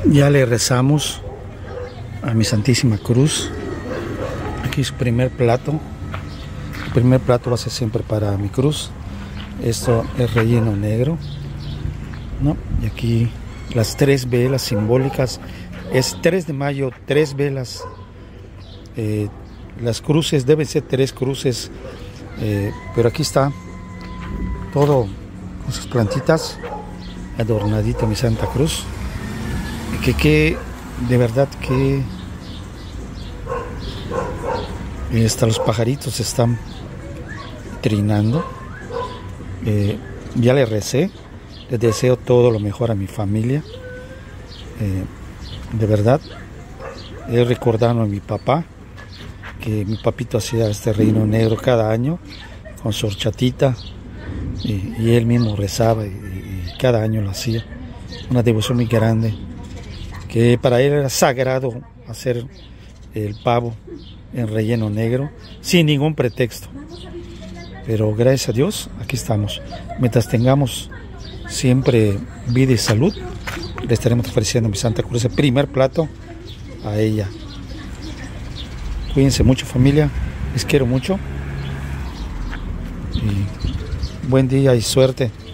Ya le rezamos a mi Santísima Cruz. Aquí su primer plato. El primer plato va a ser siempre para mi cruz. Esto es relleno negro, ¿no? Y aquí las 3 velas simbólicas. Es 3 de mayo, 3 velas. Las cruces deben ser 3 cruces, pero aquí está todo con sus plantitas, adornadito mi Santa Cruz. Que de verdad que hasta los pajaritos están trinando. Ya le recé, les deseo todo lo mejor a mi familia. De verdad, he recordado a mi papá, que mi papito hacía este reino negro cada año con su horchatita, y él mismo rezaba y cada año lo hacía. Una devoción muy grande, que para él era sagrado hacer el pavo en relleno negro sin ningún pretexto. Pero gracias a Dios, aquí estamos. Mientras tengamos siempre vida y salud, le estaremos ofreciendo a mi Santa Cruz el primer plato a ella. Cuídense mucho, familia, les quiero mucho y buen día y suerte.